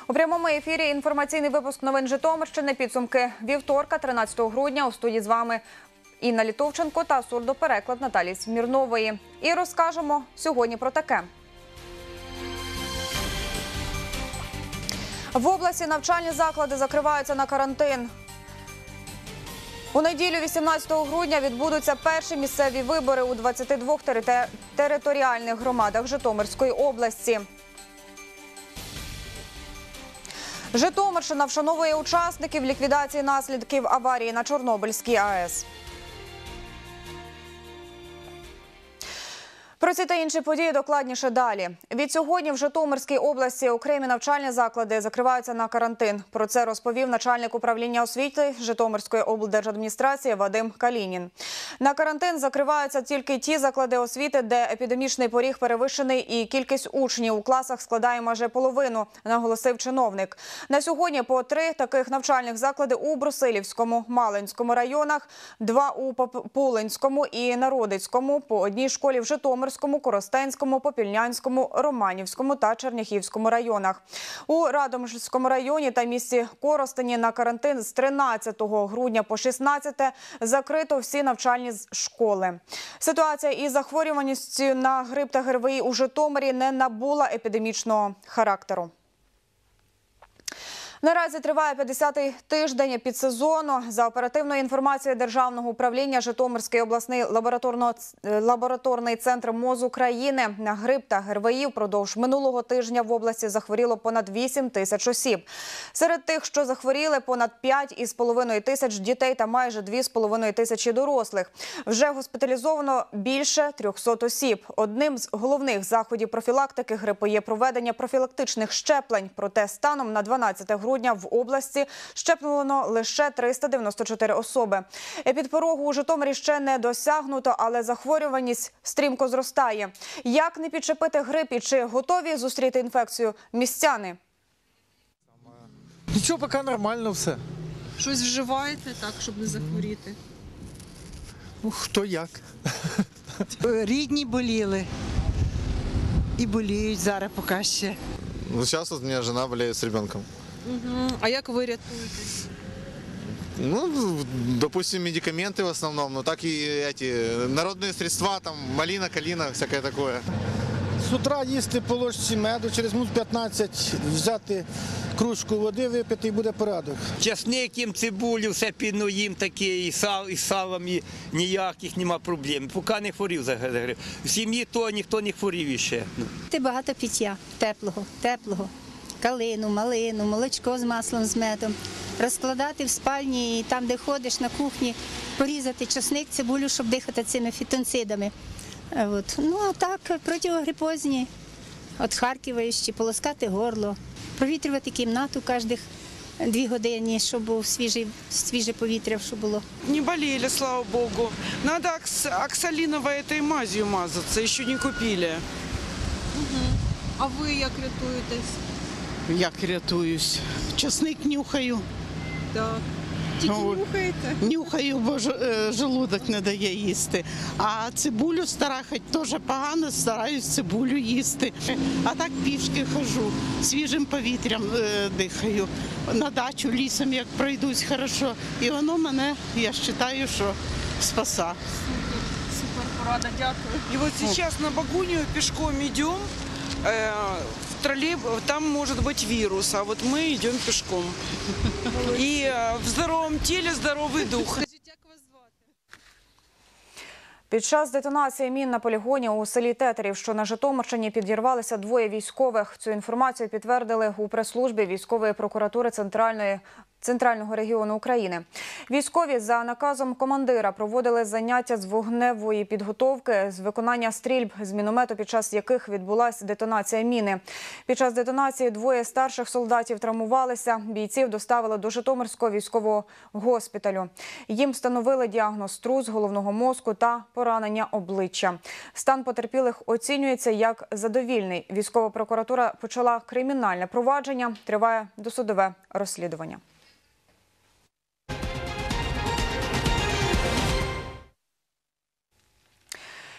У прямому ефірі інформаційний випуск новин Житомирщини. Підсумки вівторка, 13 грудня. У студії з вами Інна Літовченко та сурдопереклад Наталії Смірнової. І розкажемо сьогодні про таке. В області навчальні заклади закриваються на карантин. У неділю, 18 грудня, відбудуться перші місцеві вибори у 22 територіальних громадах Житомирської області. Житомирщина вшановує учасників ліквідації наслідків аварії на Чорнобильській АЕС. Про ці та інші події докладніше далі. Від сьогодні в Житомирській області окремі навчальні заклади закриваються на карантин. Про це розповів начальник управління освіти Житомирської облдержадміністрації Вадим Калінін. На карантин закриваються тільки ті заклади освіти, де епідемічний поріг перевищений і кількість учнів у класах складає майже половину, наголосив чиновник. На сьогодні по 3 таких навчальних заклади у Брусилівському, Малинському районах, 2 у Пулинському і Народицькому, по одній школі в Житомирському, Коростенському, Попільнянському, Романівському та Черняхівському районах. У Радомишльському районі та місті Коростені на карантин з 13 грудня по 16 закрито всі навчальні школи. Ситуація із захворюваністю на грип та ГРВІ у Житомирі не набула епідемічного характеру. Наразі триває 50-й тиждень підсезону. За оперативною інформацією Державного управління, Житомирський обласний лабораторний центр МОЗ України на грип та ГРВІ впродовж минулого тижня в області захворіло понад 8 тисяч осіб. Серед тих, що захворіли, понад 5,5 тисяч дітей та майже 2,5 тисячі дорослих. Вже госпіталізовано більше 300 осіб. Одним з головних заходів профілактики грипу є проведення профілактичних щеплень. Проте станом на 12 грудня в області щеплено лише 394 особи. Епідпорогу у Житомирі ще не досягнуто, але захворюваність стрімко зростає. Як не підчепити грип і чи готові зустріти інфекцію містяни? Нічого, поки нормально все. Щось вживаєте так, щоб не захворіти? Ну, хто як. Рідні боліли і боліють зараз поки ще. Ну, сейчас вот у меня жена болеет с ребенком. А як ви рятуєтесь? Ну, допустим, медикаменты в основном, но так и эти народные средства, там малина, калина, всякое такое. З утра їсти по ложці меду, через минут 15 взяти кружку води, випити і буде порядок. Часник їм, цибулю, все підно їм таке, і салом, і ніяких нема проблем. Поки не хворів за грип. В сім'ї то ніхто не хворів іще. Багато пиття теплого. Калину, малину, молочко з маслом, з медом. Розкладати в спальні і там, де ходиш, на кухні, порізати часник, цибулю, щоб дихати цими фітонцидами. Ну, а так, противогрипозні, відхаркиваючі, полоскати горло, провітрювати кімнату кожних 2 години, щоб було свіже повітря, щоб було. Не болели, слава богу. Надо оксалиновой этой мазью мазаться, еще не купили. А ви як рятуєтесь? Як рятуюсь? Часник нюхаю. Так. Тільки нюхаєте? Нюхаю, бо желудок не дає їсти. А цибулю стара, хоч теж погано, стараюсь цибулю їсти. А так пішки хожу, свіжим повітрям дихаю. На дачу лісом, як пройдусь хорошо. І воно мене, я вважаю, що спаса. Супер порада, дякую. И вот сейчас на Багунию пешком идем, в троллейбусе, там может быть вирус, а вот мы идем пешком. И в здоровом теле здоровый дух. Під час детонації мін на полігоні у селі Тетерів, що на Житомирщині, підірвалися 2 військових. Цю інформацію підтвердили у прес-службі військової прокуратури Центрального регіону України. Військові за наказом командира проводили заняття з вогневої підготовки з виконання стрільб з міномету, під час яких відбулася детонація міни. Під час детонації 2 старших солдатів травмувалися. Бійців доставили до Житомирського військового госпіталю. Їм встановили діагноз трус головного мозку та поранення обличчя. Стан потерпілих оцінюється як задовільний. Військова прокуратура почала кримінальне провадження. Триває досудове розслідування.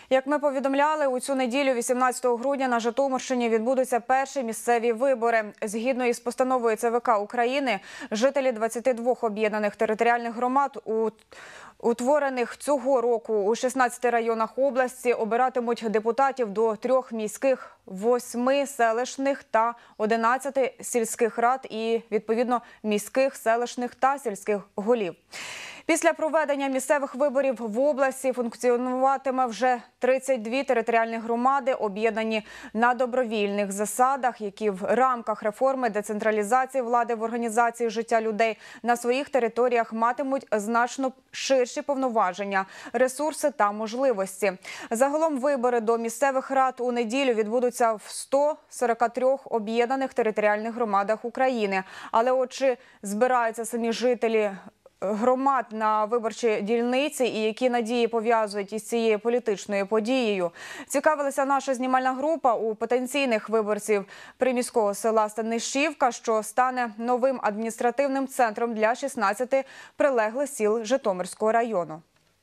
Як ми повідомляли, у цю неділю, 18 грудня, на Житомирщині відбудуться перші місцеві вибори. Згідно із постановою ЦВК України, жителі 22 об'єднаних територіальних громад, утворених цього року у 16 районах області, обиратимуть депутатів до 3 міських, 8 селищних та 11 сільських рад і, відповідно, міських, селищних та сільських голів. Після проведення місцевих виборів в області функціонуватиме вже 32 територіальні громади, об'єднані на добровільних засадах, які в рамках реформи децентралізації влади в організації життя людей на своїх територіях матимуть значно ширші повноваження, ресурси та можливості. Загалом вибори до місцевих рад у неділю відбудуться в 143 об'єднаних територіальних громадах України. Але от чи збираються самі жителі громад на виборчі дільниці і які надії пов'язують із цією політичною подією, цікавилася наша знімальна група у потенційних виборців приміського села Станишівка, що стане новим адміністративним центром для 16 прилеглих сіл Житомирського району.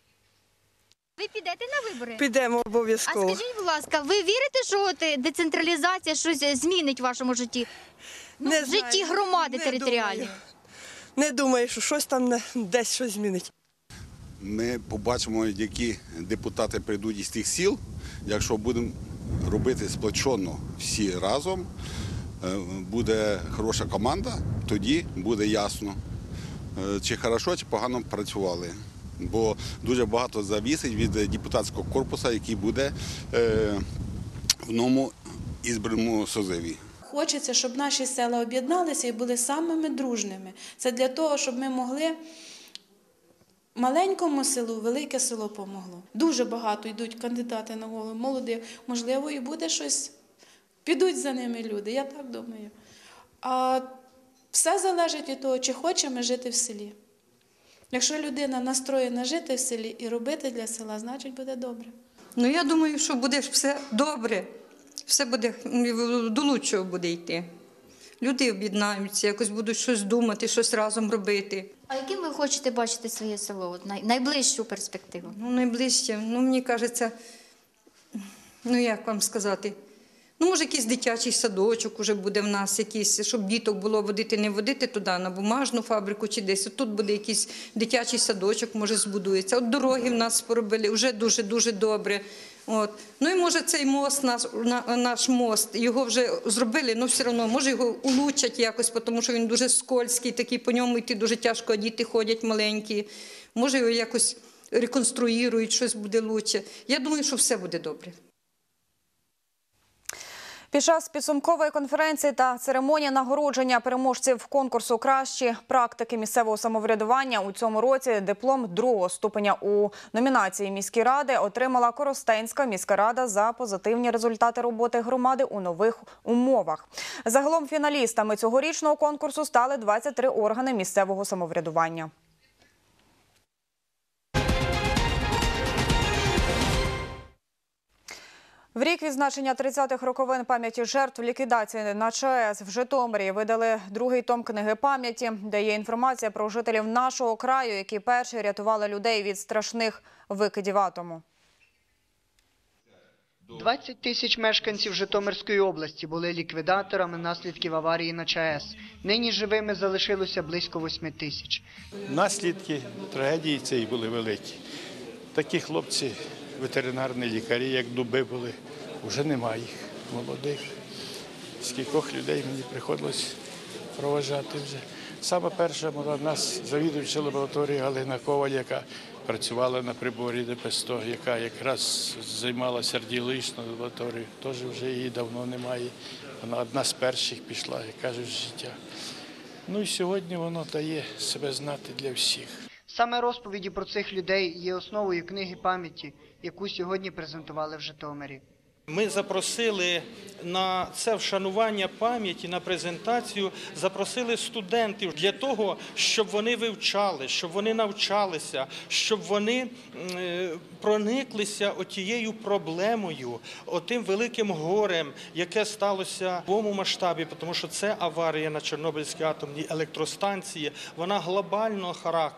Ви підете на вибори? Підемо обов'язково. А скажіть, будь ласка, ви вірите, що от децентралізація щось змінить в вашому житті? В житті громади територіальної? Не думаю, що щось там десь щось змінить. Ми побачимо, які депутати прийдуть із тих сіл. Якщо будемо робити сплочено всі разом, буде хороша команда, тоді буде ясно, чи хорошо, чи погано працювали. Бо дуже багато завісить від депутатського корпусу, який буде в новому ізбраному созиві. Хочеться, щоб наші села об'єдналися і були самими дружними. Це для того, щоб ми могли маленькому селу, велике село помогло. Дуже багато йдуть кандидати на голову, молоді. Можливо, і буде щось, підуть за ними люди, я так думаю. А все залежить від того, чи хочемо жити в селі. Якщо людина настроєна жити в селі і робити для села, значить буде добре. Ну, я думаю, що буде все добре. Все буде, до лучшого буде йти. Люди об'єднаються, якось будуть щось думати, щось разом робити. А яким ви хочете бачити своє село, от найближчу перспективу? Ну, найближче, мені кажеться, як вам сказати, може якийсь дитячий садочок уже буде в нас, якийсь, щоб діток було водити, не водити туди, на бумажну фабрику чи десь. Тут буде якийсь дитячий садочок, може збудується. От дороги в нас поробили, вже дуже-дуже добре. От. Ну і може цей мост, наш мост, його вже зробили, але все одно, може його улучшать якось, тому що він дуже скользький, такий, по ньому йти дуже тяжко, а діти ходять маленькі. Може його якось реконструюють, щось буде краще. Я думаю, що все буде добре. Під час підсумкової конференції та церемонії нагородження переможців конкурсу «Кращі практики місцевого самоврядування» у цьому році диплом 2-го ступеня у номінації міські ради отримала Коростенська міська рада за позитивні результати роботи громади у нових умовах. Загалом фіналістами цьогорічного конкурсу стали 23 органи місцевого самоврядування. В рік відзначення 30-х роковин пам'яті жертв ліквідації на ЧАЕС в Житомирі видали другий том книги пам'яті, де є інформація про жителів нашого краю, які перші рятували людей від страшних викидів атому. 20 тисяч мешканців Житомирської області були ліквідаторами наслідків аварії на ЧАЕС. Нині живими залишилося близько 8 тисяч. Наслідки трагедії цієї були великі. Такі хлопці, ветеринарні лікарі, як дуби були, вже немає їх, молодих. Скількох людей мені приходилось проважати вже. Саме перша була в нас завідувача лабораторії Галина Коваль, яка працювала на приборі ДП-100, яка якраз займалася радіологічною лабораторією. Теж вже її давно немає. Вона одна з перших пішла, як кажуть, з життя. Ну і сьогодні воно дає себе знати для всіх. Саме розповіді про цих людей є основою книги пам'яті, яку сьогодні презентували в Житомирі. Ми запросили на це вшанування пам'яті, на презентацію, запросили студентів для того, щоб вони вивчали, щоб вони навчалися, щоб вони прониклися отією проблемою, отим великим горем, яке сталося в повному масштабі, тому що це аварія на Чорнобильській атомній електростанції, вона глобального характеру.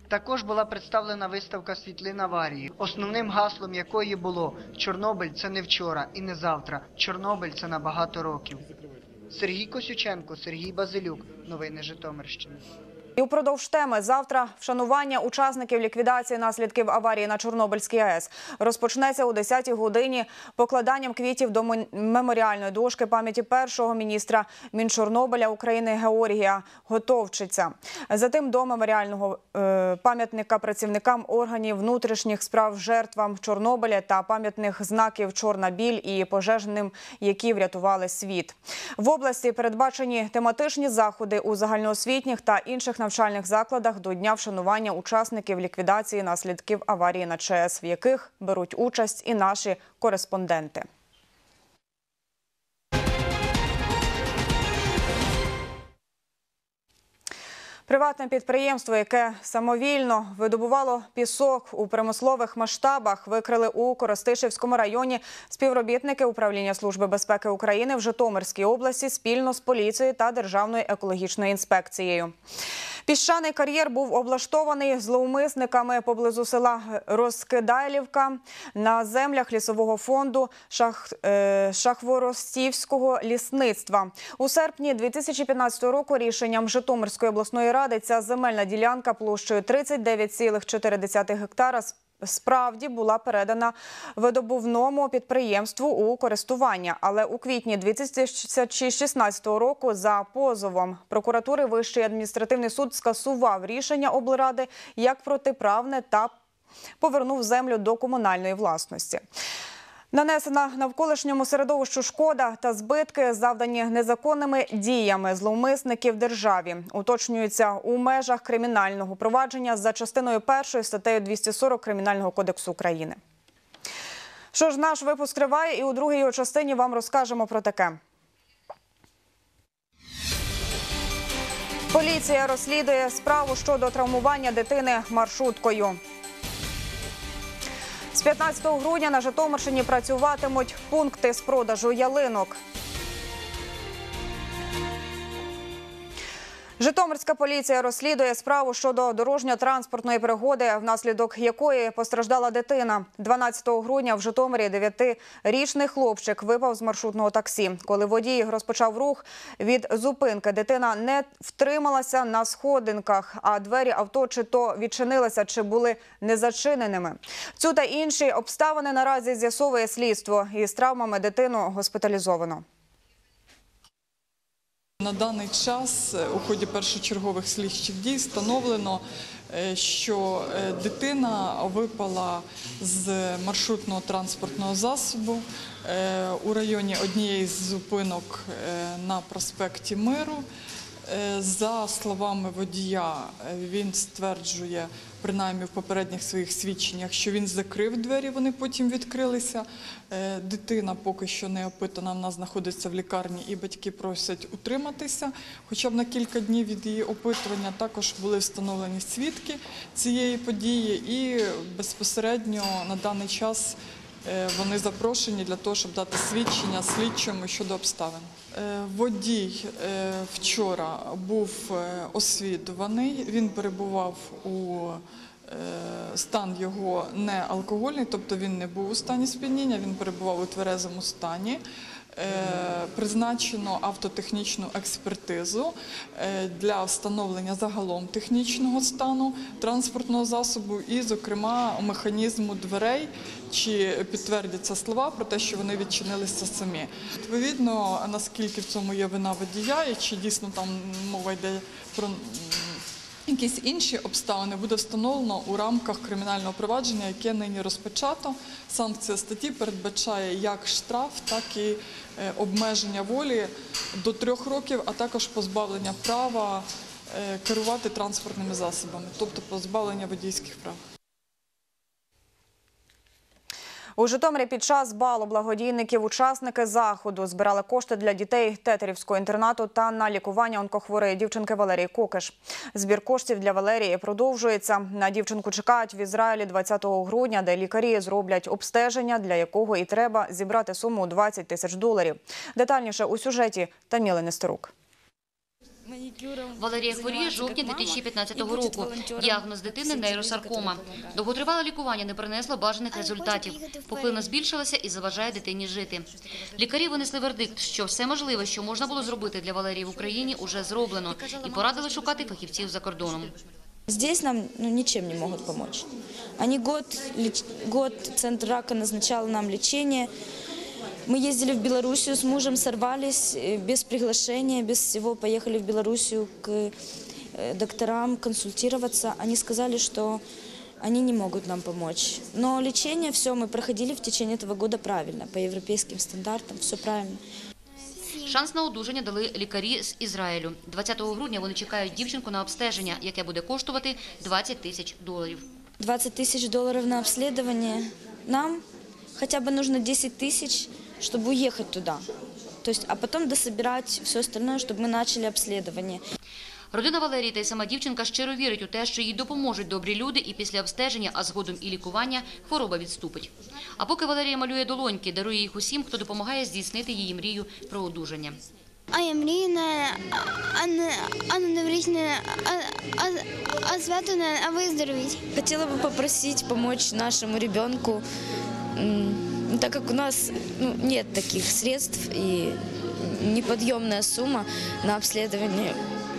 Також була представлена виставка світлин аварії, основним гаслом якої було «Чорнобиль – це не вчора і не завтра, Чорнобиль – це на багато років». Сергій Косюченко, Сергій Базилюк. Новини Житомирщини. І упродовж теми завтра вшанування учасників ліквідації наслідків аварії на Чорнобильській АЕС розпочнеться о 10-й годині покладанням квітів до меморіальної дошки пам'яті першого міністра Мінчорнобиля України Георгія Готовчиця. Затим до меморіального пам'ятника працівникам органів внутрішніх справ жертвам Чорнобиля та пам'ятних знаків «Чорна біль» і пожежним, які врятували світ. В області передбачені тематичні заходи у загальноосвітніх та інших навчальних закладах до Дня вшанування учасників ліквідації наслідків аварії на ЧАЕС, в яких беруть участь і наші кореспонденти. Приватне підприємство, яке самовільно видобувало пісок у промислових масштабах, викрили у Коростишівському районі співробітники Управління Служби безпеки України в Житомирській області спільно з поліцією та Державною екологічною інспекцією. Піщаний кар'єр був облаштований зловмисниками поблизу села Розкидайлівка на землях лісового фонду Шахворостівського лісництва. У серпні 2015 року рішенням Житомирської обласної ради ця земельна ділянка площею 39,4 гектара справді була передана видобувному підприємству у користування. Але у квітні 2016 року за позовом прокуратури Вищий адміністративний суд скасував рішення облради як протиправне та повернув землю до комунальної власності. Нанесена навколишньому середовищу шкода та збитки, завдані незаконними діями зловмисників державі, уточнюються у межах кримінального провадження за частиною 1 статтею 240 Кримінального кодексу України. Що ж, наш випуск триває, і у другій його частині вам розкажемо про таке. Поліція розслідує справу щодо травмування дитини маршруткою. З 15 грудня на Житомирщині працюватимуть пункти з продажу ялинок. Житомирська поліція розслідує справу щодо дорожньо-транспортної пригоди, внаслідок якої постраждала дитина. 12 грудня в Житомирі 9-річний хлопчик випав з маршрутного таксі. Коли водій розпочав рух від зупинки, дитина не втрималася на сходинках, а двері авто чи то відчинилися, чи були незачиненими. Цю та інші обставини наразі з'ясовує слідство. Із травмами дитину госпіталізовано. На даний час у ході першочергових слідчих дій встановлено, що дитина випала з маршрутного транспортного засобу у районі однієї з зупинок на проспекті Миру. За словами водія, він стверджує, принаймні в попередніх своїх свідченнях, що він закрив двері, вони потім відкрилися. Дитина поки що не опитана, вона знаходиться в лікарні і батьки просять утриматися. Хоча б на кілька днів від її опитування також були встановлені свідки цієї події і безпосередньо на даний час вони запрошені для того, щоб дати свідчення слідчому щодо обставин. Водій вчора був освідуваний, він перебував у стан його не алкогольний, тобто він не був у стані сп'яніння, він перебував у тверезому стані. Призначено автотехнічну експертизу для встановлення загалом технічного стану транспортного засобу і, зокрема, механізму дверей, чи підтвердяться слова про те, що вони відчинилися самі. Відповідно, наскільки в цьому є вина водія і чи дійсно там мова йде про якісь інші обставини, буде встановлено у рамках кримінального провадження, яке нині розпочато. Санкція статті передбачає як штраф, так і обмеження волі до 3 років, а також позбавлення права керувати транспортними засобами, тобто позбавлення водійських прав. У Житомирі під час балу благодійників учасники заходу збирали кошти для дітей Тетерівського інтернату та на лікування онкохворої дівчинки Валерії Кокиш. Збір коштів для Валерії продовжується. На дівчинку чекають в Ізраїлі 20 грудня, де лікарі зроблять обстеження, для якого і треба зібрати суму $20 000. Детальніше у сюжеті Таміли Нестерук. Валерія хворіє з жовтня 2015 року. Діагноз дитини – нейросаркома. Довготривале лікування не принесло бажаних результатів. Пухлина збільшилася і заважає дитині жити. Лікарі винесли вердикт, що все можливе, що можна було зробити для Валерії в Україні, уже зроблено. І порадили шукати фахівців за кордоном. Здесь нам ничем не могут помочь. Они год Центр рака назначал нам лечение. Мы ездили в Белоруссию с мужем, сорвались без приглашения, без всего. Поехали в Белоруссию к докторам консультироваться. Они сказали, что они не могут нам помочь. Но лечение все мы проходили в течение этого года правильно, по европейским стандартам, все правильно. Шанс на одужання дали лікарі з Ізраїлю. 20 грудня вони чекають дівчинку на обстеження, яке буде коштувати $20 тисяч. $20 тисяч на обследование. Нам хотя бы нужно 10 тысяч, чтобы уехать туда. То есть, а потом дособирать все остальное, чтобы мы начали обследование. Родина Валерії та й сама дівчинка щиро вірить у те, що їй допоможуть добрі люди, і після обстеження, а згодом і лікування, хвороба відступить. А поки Валерія малює долоньки, дарує їх усім, хто допомагає здійснити її мрію про одужання. А я мрію на аневричне освятлене, а выздороветь. Хотела бы попросить помочь нашему ребенку, так как у нас нет таких средств и неподъемная сумма на обследование.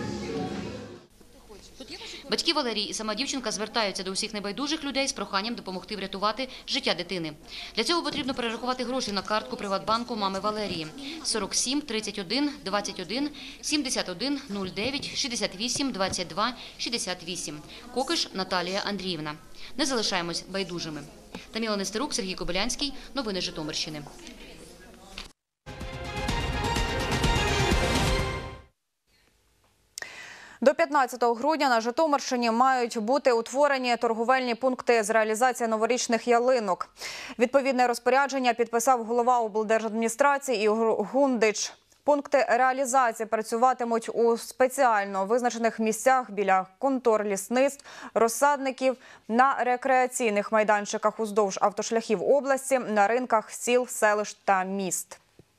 Батьки Валерії і сама дівчинка звертаються до усіх небайдужих людей з проханням допомогти врятувати життя дитини. Для цього потрібно перерахувати гроші на картку Приватбанку мами Валерії. 47 31 21 71 09 68 22 68. Кокиш Наталія Андріївна. Не залишаємось байдужими. Таміла Нестерук, Сергій Кобилянський. Новини Житомирщини. До 15 грудня на Житомирщині мають бути утворені торговельні пункти з реалізації новорічних ялинок. Відповідне розпорядження підписав голова облдержадміністрації Ігор Гундич. Пункти реалізації працюватимуть у спеціально визначених місцях біля контор лісництв, розсадників, на рекреаційних майданчиках уздовж автошляхів області, на ринках сіл, селищ та міст.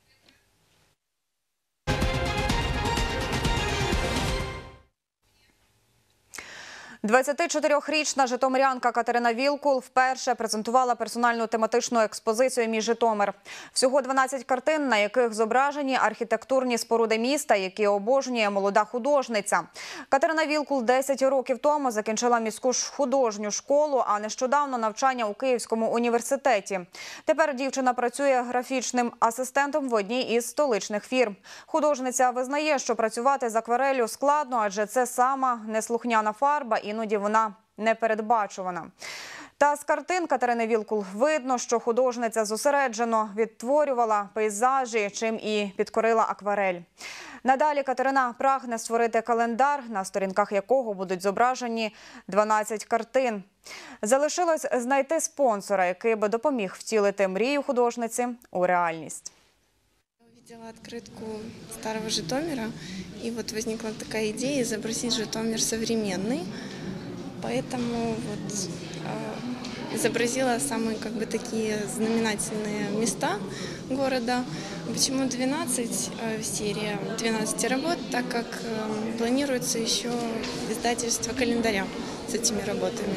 – 24-річна житомирянка Катерина Вілкул вперше презентувала персональну тематичну експозицію «Мій Житомир». Всього 12 картин, на яких зображені архітектурні споруди міста, які обожнює молода художниця. Катерина Вілкул 10 років тому закінчила міську художню школу, а нещодавно навчання у Київському університеті. Тепер дівчина працює графічним асистентом в одній із столичних фірм. Художниця визнає, що працювати з аквареллю складно, адже це сама неслухняна фарба, іноді вона непередбачувана. Та з картин Катерини Вілкул видно, що художниця зосереджено відтворювала пейзажі, чим і підкорила акварель. Надалі Катерина прагне створити календар, на сторінках якого будуть зображені 12 картин. Залишилось знайти спонсора, який би допоміг втілити мрію художниці у реальність. Видела открытку старого Житомира, и вот возникла такая идея изобразить Житомир современный, поэтому вот изобразила самые такие знаменательные места города. Почему 12 серия, 12 работ, так как планируется еще издательство календаря с этими работами.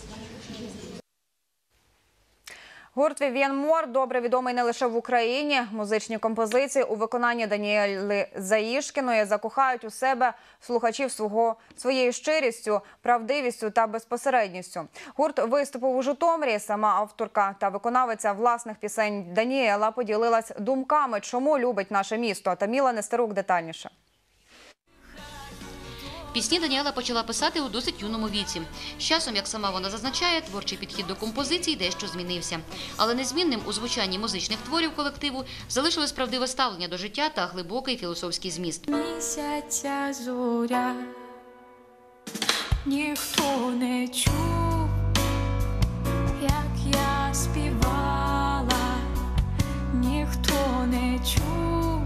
Гурт «Вів'єн Мор» добре відомий не лише в Україні. Музичні композиції у виконанні Даніели Заїшкіної закохають у себе слухачів своєю щирістю, правдивістю та безпосередністю. Гурт виступив у Житомирі. Сама авторка та виконавиця власних пісень Даніела поділилась думками, чому любить наше місто. Таміла Нестерук детальніше. Пісні Даніела почала писати у досить юному віці. З часом, як сама вона зазначає, творчий підхід до композицій дещо змінився. Але незмінним у звучанні музичних творів колективу залишилось правдиве ставлення до життя та глибокий філософський зміст. Місяця зоря, ніхто не чув, як я співала, ніхто не чув,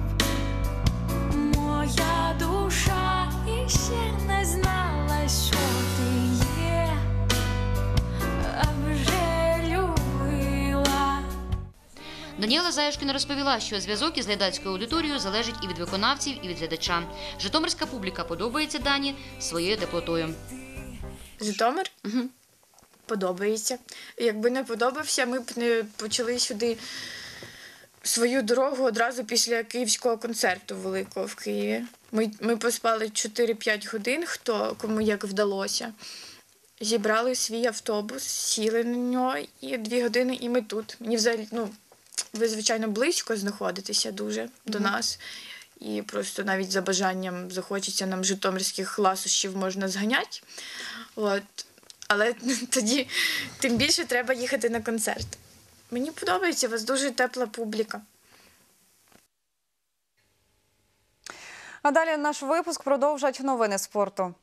моя душа іще не знала, що ти є, а вже любила. Даніела Заюшкіна розповіла, що зв'язок із глядацькою аудиторією залежить і від виконавців, і від глядача. Житомирська публіка подобається Дані своєю теплотою. Житомир? Угу. Подобається. Якби не подобався, ми б не почали сюди свою дорогу одразу після київського концерту великого в Києві. Ми поспали 4-5 годин, кому як вдалося. Зібрали свій автобус, сіли на нього і 2 години і ми тут. Мені взагалі, ви, звичайно, близько знаходитеся дуже до нас. І просто навіть за бажанням захочеться нам житомирських ласощів можна зганяти. Але тоді тим більше треба їхати на концерт. Мені подобається, у вас дуже тепла публіка. А далі наш випуск продовжать новини спорту.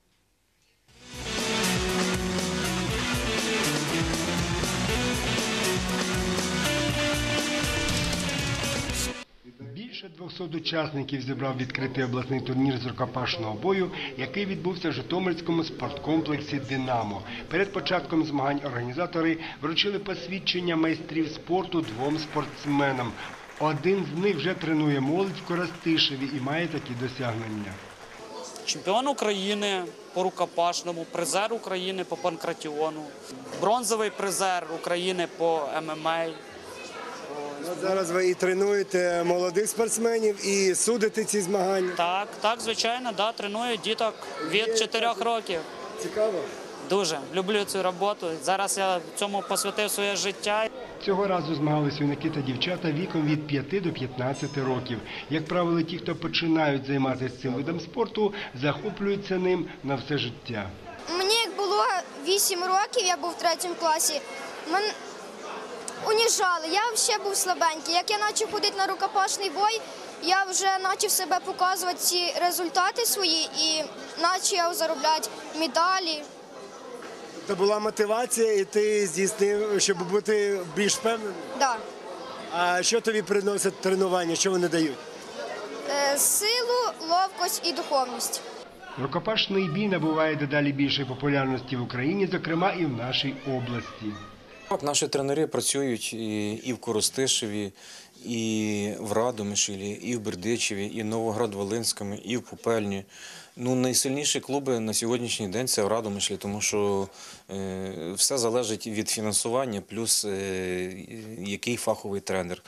Більше 200 учасників зібрав відкритий обласний турнір з рукопашного бою, який відбувся в Житомирському спорткомплексі «Динамо». Перед початком змагань організатори вручили посвідчення майстрів спорту 2 спортсменам. Один з них вже тренує молодь в Коростишеві і має такі досягнення. Чемпіон України по рукопашному, призер України по панкратіону, бронзовий призер України по ММА. Зараз ви і тренуєте молодих спортсменів, і судите ці змагання? Так, звичайно, треную діток від 4 років. Цікаво? Дуже. Люблю цю роботу. Зараз я цьому посвятив своє життя. Цього разу змагалися юнаки та дівчата віком від 5 до 15 років. Як правило, ті, хто починають займатися цим видом спорту, захоплюються ним на все життя. Мені як було 8 років, я був в 3 класі, мене уніжали, я ще був слабенький. Як я почав ходити на рукопашний бой, я вже почав себе показувати ці результати свої і почав заробляти медалі. Це була мотивація і ти здійснив, щоб бути більш впевненим? Так. А що тобі приносять тренування, що вони дають? Силу, ловкость і духовність. Рукопашний бій набуває дедалі більшої популярності в Україні, зокрема і в нашій області. Наші тренери працюють і в Коростишеві, і в Радомишлі, і в Бердичеві, і в Новоград-Волинському, і в Попельні. Найсильніші клуби на сьогоднішній день – це в Радомишлі, тому що все залежить від фінансування, плюс який фаховий тренер.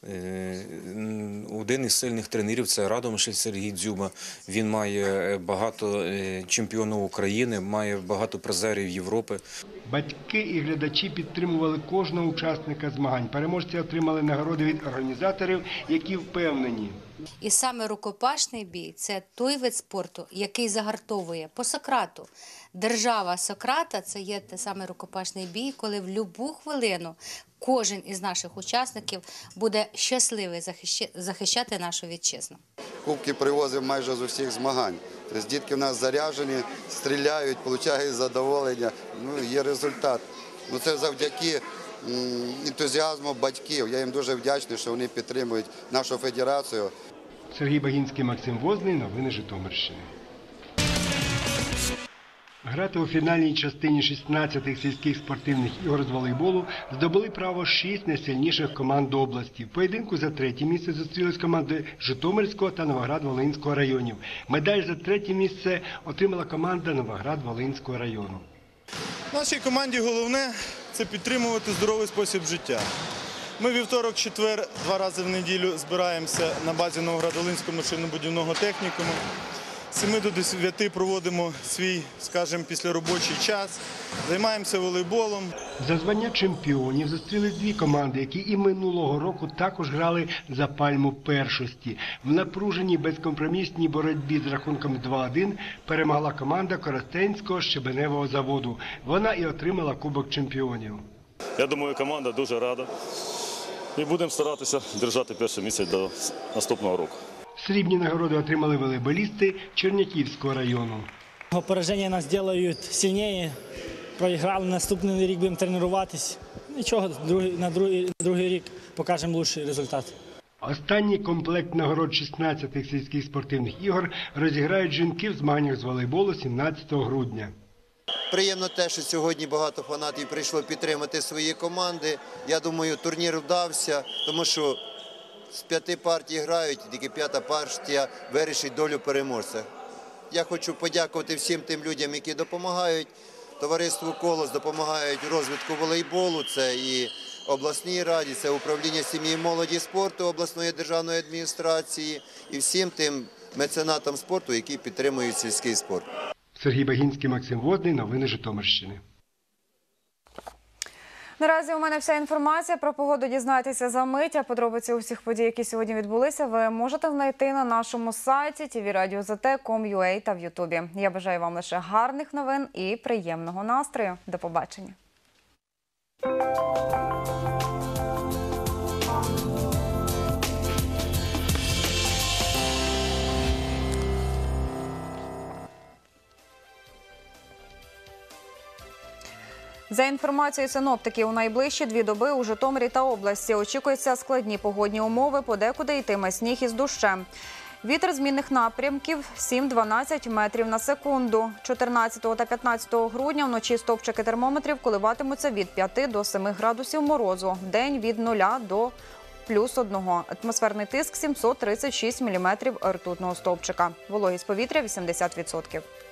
Один із сильних тренерів – це Радомишль Сергій Дзюба. Він має багато чемпіонів України, має багато призерів Європи. Батьки і глядачі підтримували кожного учасника змагань. Переможці отримали нагороди від організаторів, які впевнені. І саме рукопашний бій – це той вид спорту, який загартовує по Сократу. Держава Сократа – це є те саме рукопашний бій, коли в будь-яку хвилину кожен із наших учасників буде щасливий захищати нашу вітчизну. Кубки привозимо майже з усіх змагань. Тобто дітки в нас заряджені, стріляють, отримують задоволення, є результат. Це завдяки ентузіазму батьків. Я їм дуже вдячний, що вони підтримують нашу федерацію. Сергій Багінський, Максим Возний. Новини Житомирщини. Грати у фінальній частині 16-х сільських спортивних ігор з волейболу здобули право 6 найсильніших команд області. В поєдинку за 3-є місце зустрілись команди Житомирського та Новоград-Волинського районів. Медаль за 3-є місце отримала команда Новоград-Волинського району. Нашій команді головне – це підтримувати здоровий спосіб життя. Ми вівторок-четвер 2 рази в неділю збираємося на базі Новоград-Волинського машинобудівного технікуму. З 7 до 9 проводимо свій, скажімо, післяробочий час, займаємося волейболом. За звання чемпіонів зустрілись 2 команди, які і минулого року також грали за пальму першості. В напруженій безкомпромісній боротьбі з рахунком 2-1 перемогла команда Коростенського щебеневого заводу. Вона і отримала Кубок чемпіонів. Я думаю, команда дуже рада. І будемо старатися держати перше місце до наступного року. Срібні нагороди отримали волейболісти Черняківського району. Пораження нас роблять сильніше. Проіграли, наступний рік будемо тренуватися. Нічого, на другий рік покажемо кращий результат. Останній комплект нагород 16-х сільських спортивних ігор розіграють жінки в змаганнях з волейболу 17 грудня. Приємно те, що сьогодні багато фанатів прийшло підтримати свої команди. Я думаю, турнір вдався, тому що з 5 партій грають, тільки 5-та партія вирішить долю переможця. Я хочу подякувати всім тим людям, які допомагають. Товариству «Колос» допомагають у розвитку волейболу, це і обласній раді, це управління сім'ї, молоді, спорту обласної державної адміністрації і всім тим меценатам спорту, які підтримують сільський спорт. Сергій Багінський, Максим Водний. Новини Житомирщини. Наразі у мене вся інформація. Про погоду дізнаєтеся за мить. А подробиці усіх подій, які сьогодні відбулися, ви можете знайти на нашому сайті tvradio.zt.com.ua та в Ютубі. Я бажаю вам лише гарних новин і приємного настрою. До побачення. За інформацією синоптиків, у найближчі 2 доби у Житомирі та області очікуються складні погодні умови, подекуди йтиме сніг із дощем. Вітер змінних напрямків 7-12 метрів на секунду. 14 та 15 грудня вночі стовпчики термометрів коливатимуться від 5 до 7 градусів морозу, вдень від 0 до +1. Атмосферний тиск 736 міліметрів ртутного стовпчика. Вологість повітря 80%.